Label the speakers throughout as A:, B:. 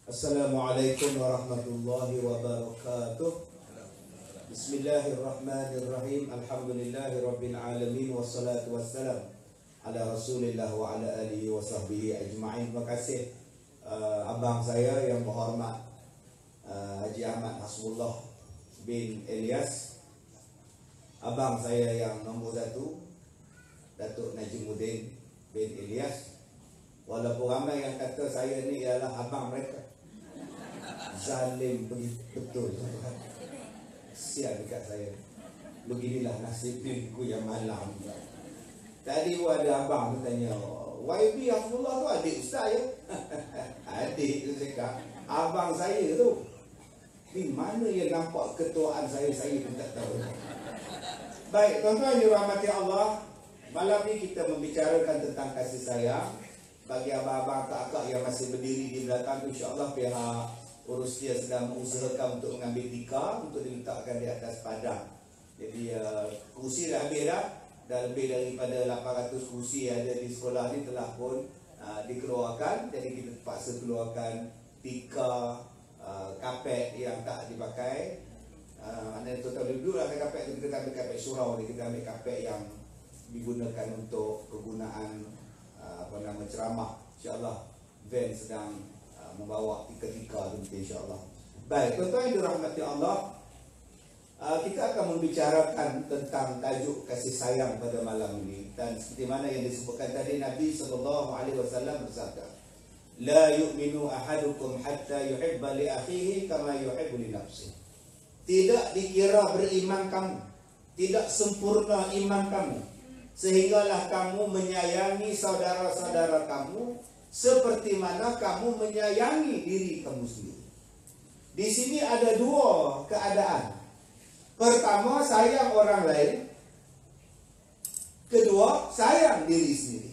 A: Assalamualaikum warahmatullahi wabarakatuh. Bismillahirrahmanirrahim. Alhamdulillahirabbil alamin wassalatu wassalam ala Rasulillah wa ala alihi wa sahbihi ajma'in. Terima kasih abang saya yang berhormat Haji Ahmad Hasbullah bin Ilyas, abang saya yang nombor 1 Datuk Najimuddin bin Ilyas. Walaupun ramai yang kata saya ni ialah abang mereka, zalim betul. Kesian dekat saya. Beginilah nasibku yang malam. Tadi ada abang tu tanya, YB Hasbullah tu adik ustaz ya? Adik tu cakap, abang saya tu. Di mana yang nampak ketuaan saya pun tak tahu. Baik, tuan-tuan yang dirahmati Allah, malam ni kita membicarakan tentang kasih sayang. Bagi abang-abang kakak yang masih berdiri di belakang tu, insya-Allah pihak urus dia sedang mengusahakan untuk mengambil tikar untuk diletakkan di atas padang. Jadi kursi dah habis dah. Dah lebih daripada 800 kursi ada di sekolah ni telah pun dikeluarkan. Jadi kita terpaksa keluarkan tikar, kapet yang tak dipakai. Maknanya total duduk lah kapet tu, kita ambil kapet surau ni, kita ambil kapet yang digunakan untuk kegunaan ceramah. InsyaAllah van sedang membawa tika-tika tu insyaAllah. Baik, tuan-tuan yang dirahmati Allah, kita akan membicarakan tentang tajuk kasih sayang pada malam ini. Dan seperti mana yang disebutkan tadi, Nabi SAW bersabda, la yu'minu ahadukum hatta yuhibba li akhihi kama yuhibbu li nafsihi. Tidak dikira beriman kamu, tidak sempurna iman kamu, sehinggalah kamu menyayangi saudara-saudara kamu seperti mana kamu menyayangi diri kamu sendiri. Di sini ada dua keadaan. Pertama, sayang orang lain. Kedua, sayang diri sendiri.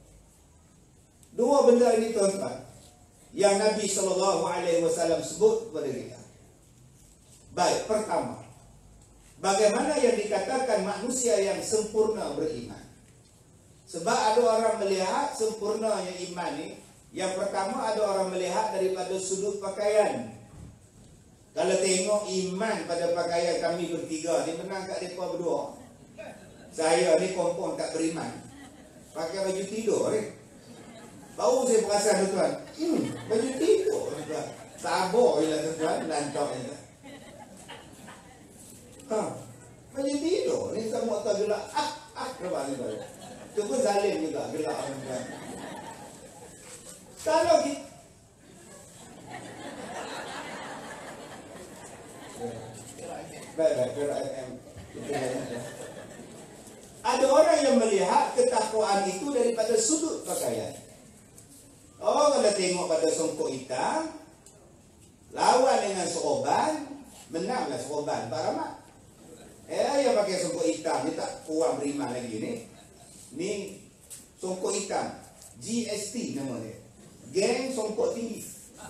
A: Dua benda ini tuan-tuan yang Nabi SAW sebut kepada kita. Baik, pertama, bagaimana yang dikatakan manusia yang sempurna beriman? Sebab ada orang melihat sempurnanya iman ni, yang pertama ada orang melihat daripada sudut pakaian. Kalau tengok iman pada pakaian kami bertiga, dia menang kat mereka berdua. Saya ni kompon tak beriman, pakai baju tidur ni. Baru saya perasan tuan, baju tidur tuan. Sabar je lah tuan, lantak je. Baju tidur ni semua tak gelak. Lepas ni balik. Itu pun zalim juga, gelak orang. Kalau kita baik, ada orang yang melihat ketakwaan itu daripada sudut pakaian. Oh, kalau tengok pada songkok hitam, lawan dengan seroban, menanglah seroban Pak Rahmat. Yang pakai songkok hitam ni tak kurang beriman lagi ni. Ni songkok hitam, GST nama dia, geng songkok tinggi.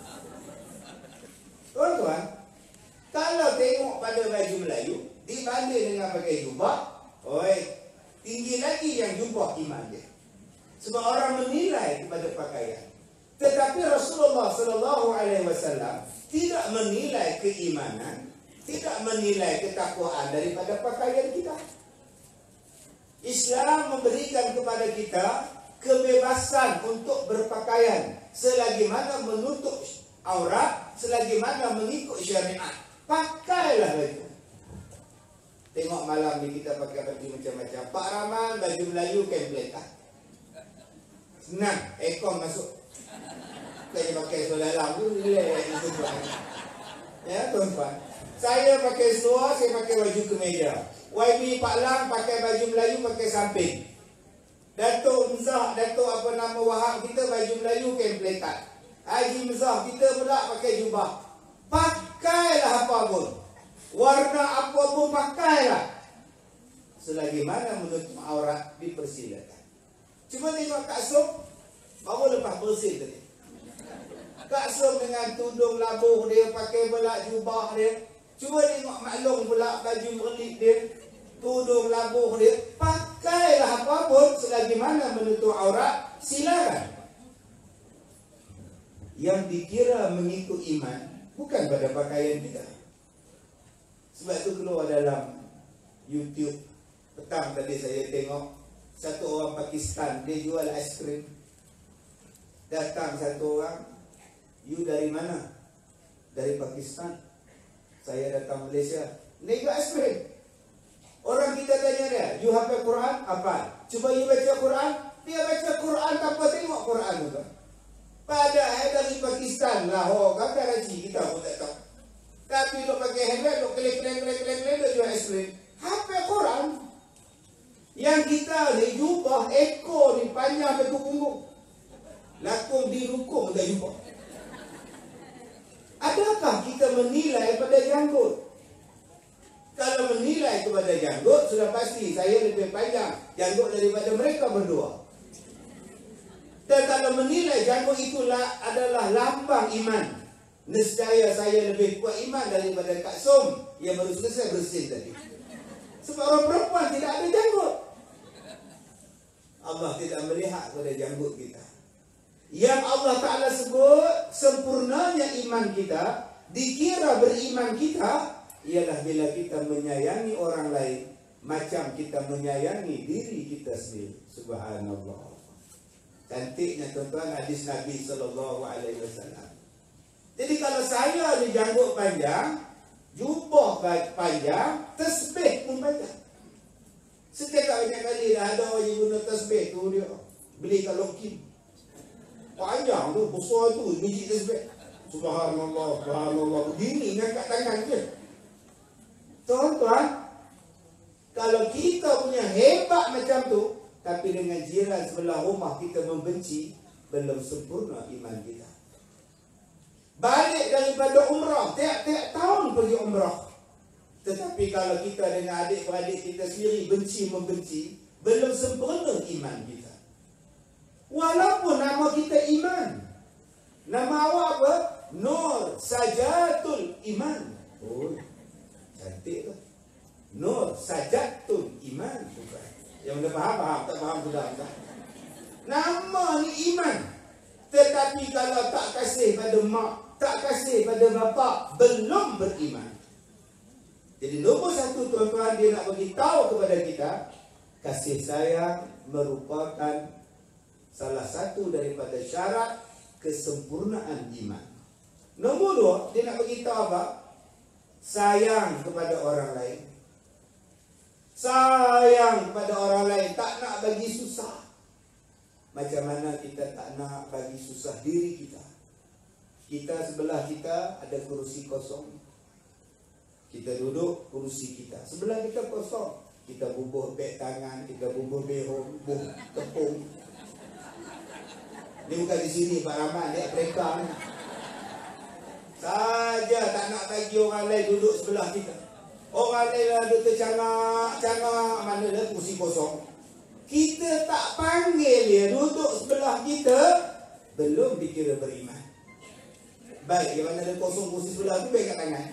A: Tuan-tuan, kalau tengok pada baju Melayu dibanding dengan pakai jubah, tinggi lagi yang jubah iman dia. Sebab orang menilai kepada pakaian. Tetapi Rasulullah SAW tidak menilai keimanan, tidak menilai ketakwaan daripada pakaian kita. Islam memberikan kepada kita kebebasan untuk berpakaian selagi mana menutup aurat, selagi mana mengikut syariat. Pakailah baju. Tengok malam ni kita pakai baju macam-macam. Pak Rahman baju Melayu kempletan. Senang, ekor masuk. Saya pakai solalam tu, ya tuan-tuan. Saya pakai seluar, saya pakai baju kemeja. YB Pak Lang pakai baju Melayu, pakai samping. Datuk Mzah, Datuk Wahab kita baju Melayu kempletan. Haji Mzah kita pula pakai jubah. Pakailah apa pun, warna apa pun pakailah, selagi mana menutup aurat dipersilakan. Cuma tengok Kak Som baru lepas bersih tadi. Kak Som dengan tudung labuh dia, pakai belak jubah dia. Cuba tengok Mak Long pula baju berlip dia, tudung labuh dia. Pakailah apa pun selagi mana menutup aurat, silakan. yang dikira mengikut iman bukan pada pakaian kita. Sebab tu keluar dalam YouTube petang tadi saya tengok satu orang Pakistan, dia jual aiskrim. Datang satu orang, "You dari mana?" "Dari Pakistan." "Saya datang Malaysia." "Ni jual aiskrim." Orang kita tanya dia, "You hafal Quran?" "Apa?" "Cuba you baca Quran." Dia baca Quran tanpa tengok Quran juga. Padahal dari Pakistan, Lahore, Karachi, kita pun tak tahu. Tapi duk pakai handbag, duk keleng-keleng, duk jual aiskrim. Hafal Quran. Yang kita ni jubah ekor ni panjang betul punggung. Lakung di rukuk tak jumpa. Adakah kita menilai pada janggut? Kalau menilai kepada janggut, sudah pasti saya lebih panjang janggut daripada mereka berdua. Dan kalau menilai janggut itulah adalah lambang iman, nescaya saya lebih kuat iman daripada Kak Som yang baru selesai bersin tadi. Sebab orang perempuan tidak ada janggut. Allah tidak melihat pada janggut kita. Yang Allah Ta'ala sebut sempurnanya iman kita, dikira beriman kita, ialah bila kita menyayangi orang lain macam kita menyayangi diri kita sendiri. Subhanallah. Cantiknya tuan-tuan hadis Nabi SAW. Jadi kalau saya ni janggut panjang, jubah panjang, tasbih pun panjang. Setiap banyak kali dah ada orang yang guna tasbih tu, dia beli kat Lokin. Panjang tu, besar tu, biji tasbih. Subhanallah, subhanallah. Begini ngangkat tangan je. Tuan-tuan, kalau kita punya hebat macam tu, tapi dengan jiran sebelah rumah kita membenci, belum sempurna iman kita. Balik daripada umrah, tiap-tiap tahun pergi umrah. Tetapi kalau kita dengan adik-beradik kita sendiri benci-membenci, belum sempurna iman kita. Walaupun nama kita iman. Nama awak apa? Nur Sajatul Iman. Oh, cantik tu. Nur Sajatul Iman. Bukan. Yang dah faham, tak faham sudah. Nama ni iman. Tetapi kalau tak kasih pada mak, tak kasih pada bapa, belum beriman. Jadi nombor satu tuan-tuan, dia nak bagi tahu kepada kita, kasih sayang merupakan salah satu daripada syarat kesempurnaan iman. Nombor dua, dia nak bagi tahu apa? Sayang kepada orang lain. Sayang kepada orang lain, tak nak bagi susah. Macam mana kita tak nak bagi susah diri kita? Kita sebelah kita ada kerusi kosong. Kita duduk kerusi kita, sebelah kita kosong. Kita bubuh beg tangan, kita bubuh behong, bubuh tepung. Ni bukan di sini Pak Rahman, dia mereka ni. Saja tak nak bagi orang lain duduk sebelah kita. Orang lain lah duduk tercangak-cangak, mana dah kursi kosong. Kita tak panggil dia duduk sebelah kita, belum dikira beriman. Baik, yang mana ada kosong kursi sebelah tu, baik kat tangan.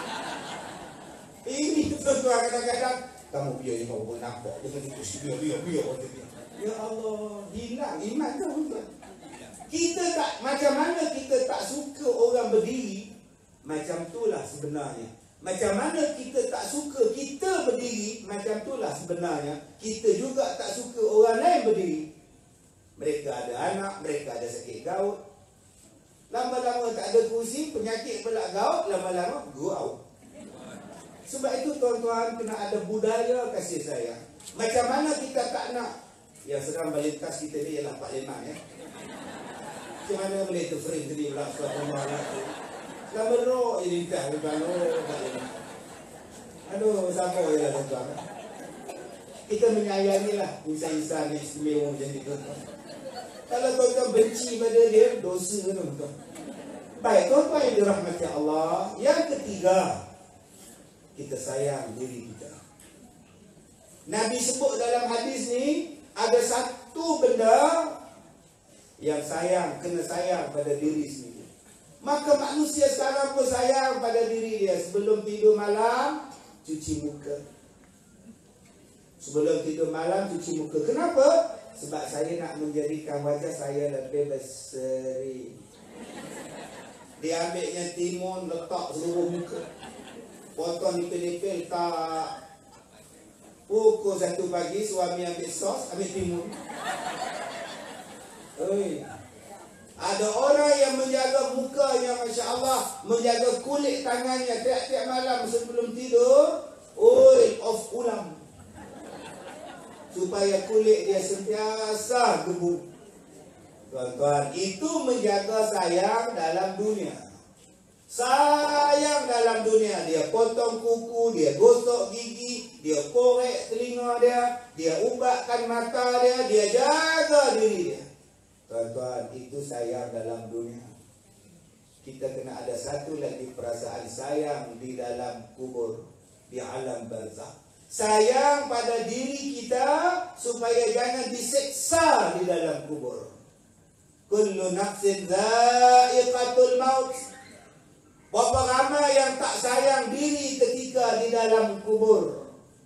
A: Ini tuan-tuan kadang-kadang, kamu biar yang mau nampak, jangan itu biar. Ya Allah, hilang iman tu tuan. Kita tak, macam mana kita tak suka orang berdiri, macam itulah sebenarnya. Macam mana kita tak suka kita berdiri, macam itulah sebenarnya kita juga tak suka orang lain berdiri. Mereka ada anak, mereka ada sakit gout. Lama-lama tak ada kursi, penyakit pelak gout, lama-lama go out. Sebab itu tuan-tuan, kena ada budaya kasih sayang. Macam mana kita tak nak, yang sedang melintas kita ni ialah Pak Leman ya. Macam mana boleh tu frame tadi pula suatu rumah lagi. Lama roh ini tak bukan Pak Leman. Aduh, siapa je lah tuan-tuan. Kita menyayangilah insan-insan yang istimewa macam itu. Kalau tuan-tuan benci pada dia, dosa tuan-tuan. Baik, tuan-tuan yang dirahmati Allah. Yang ketiga, kita sayang diri kita. Nabi sebut dalam hadis ni, ada satu benda yang sayang, kena sayang pada diri sendiri. Maka manusia sekarang pun sayang pada diri dia. Sebelum tidur malam, cuci muka. Sebelum tidur malam, cuci muka. Kenapa? Sebab saya nak menjadikan wajah saya lebih berseri. Dia ambilnya timun, letak seluruh muka. Potong nipil-nipil, tak. Pukul 1 pagi, suami ambil sos, ambil timun. Oi. Ada orang yang menjaga mukanya, Masya Allah, menjaga kulit tangannya tiap-tiap malam sebelum tidur, of ulam. Supaya kulit dia sentiasa gebu. Tuan-tuan, itu menjaga sayang dalam dunia. Sayang dalam dunia. Dia potong kuku, dia gosok gigi, dia korek telinga dia ubatkan mata dia jaga diri dia. Tuan-tuan, itu sayang dalam dunia. Kita kena ada satu lagi perasaan sayang di dalam kubur, di alam barzakh. Sayang pada diri kita supaya jangan diseksa di dalam kubur. Kullu nafsin dha'iqatul maut. Berapa ramai yang tak sayang diri ketika di dalam kubur?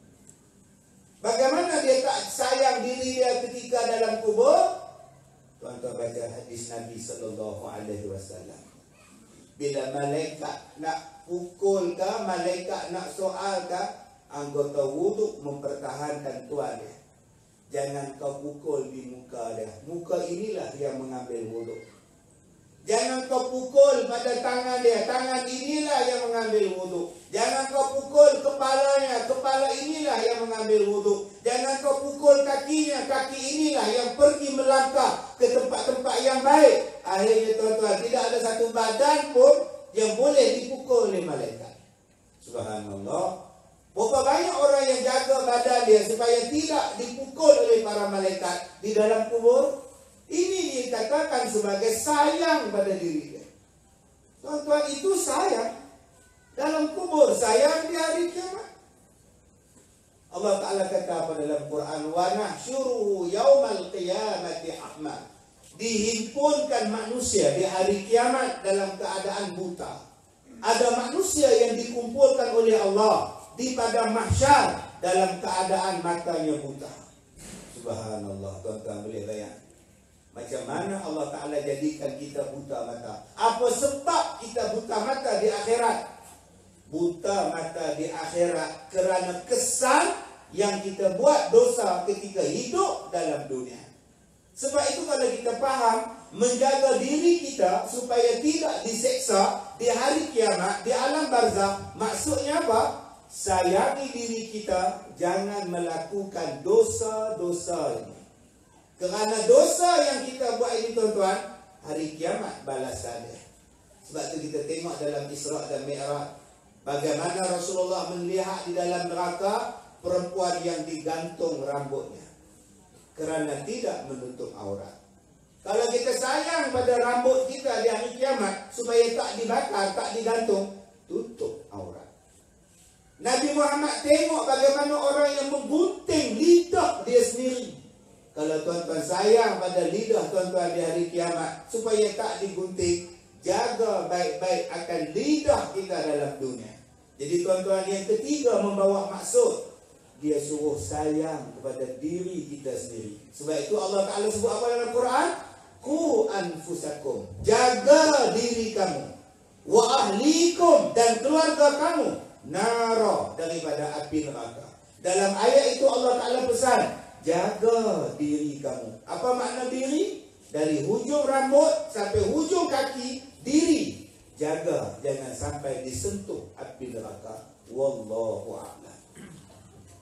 A: Bagaimana dia tak sayang diri dia ketika dalam kubur? Tuan-tuan baca hadis Nabi SAW. Bila malaikat nak pukul ke, malaikat nak soal ke, anggota wuduk mempertahankan tuan dia. Jangan kau pukul di muka dia. Muka inilah yang mengambil wuduk. Jangan kau pukul pada tangan dia. Tangan inilah yang mengambil wuduk. Jangan kau pukul kepalanya. Kepala inilah yang mengambil wuduk. Jangan kau pukul kakinya. Kaki inilah yang pergi melangkah ke tempat-tempat yang baik. Akhirnya tuan-tuan, tidak ada satu badan pun yang boleh dipukul oleh malaikat. Subhanallah. Berapa banyak orang yang jaga badan dia supaya tidak dipukul oleh para malaikat di dalam kubur. Ini dikatakan sebagai sayang pada diri dia. Tuan-tuan, itu sayang dalam kubur, sayang di hari kiamat. Allah Ta'ala kata apa dalam Quran? Wa nahsyuruhu yaumal qiyamati a'ma. Dihimpunkan manusia di hari kiamat dalam keadaan buta. Ada manusia yang dikumpulkan oleh Allah di padang mahsyar dalam keadaan matanya buta. Subhanallah, tuan-tuan boleh bayang macam mana Allah Ta'ala jadikan kita buta mata. Apa sebab kita buta mata di akhirat? Buta mata di akhirat kerana kesan yang kita buat dosa ketika hidup dalam dunia. Sebab itu kalau kita faham, menjaga diri kita supaya tidak diseksa di hari kiamat, di alam barzakh, maksudnya apa? Sayangi diri kita, jangan melakukan dosa-dosa ini. Kerana dosa yang kita buat ini, tuan-tuan, hari kiamat balasan dia. Sebab itu kita tengok dalam Isra' dan Mi'raj, bagaimana Rasulullah melihat di dalam neraka perempuan yang digantung rambutnya kerana tidak menutup aurat. Kalau kita sayang pada rambut kita di hari kiamat supaya tak dibakar, tak digantung, tutup aurat. Nabi Muhammad tengok bagaimana orang yang menggunting lidah dia sendiri. Kalau tuan-tuan sayang pada lidah tuan-tuan di hari kiamat supaya tak digunting, jaga baik-baik akan lidah kita dalam dunia. Jadi tuan-tuan, yang ketiga membawa maksud, dia suruh sayang kepada diri kita sendiri. Sebab itu Allah Ta'ala sebut apa dalam Quran? Qu anfusakum, jaga diri kamu, wa ahlikum, dan keluarga kamu, nara, daripada api neraka. Dalam ayat itu Allah Ta'ala pesan, jaga diri kamu. Apa makna diri? Dari hujung rambut sampai hujung kaki, diri. Jaga, jangan sampai disentuh api neraka. Wallahu a'lam.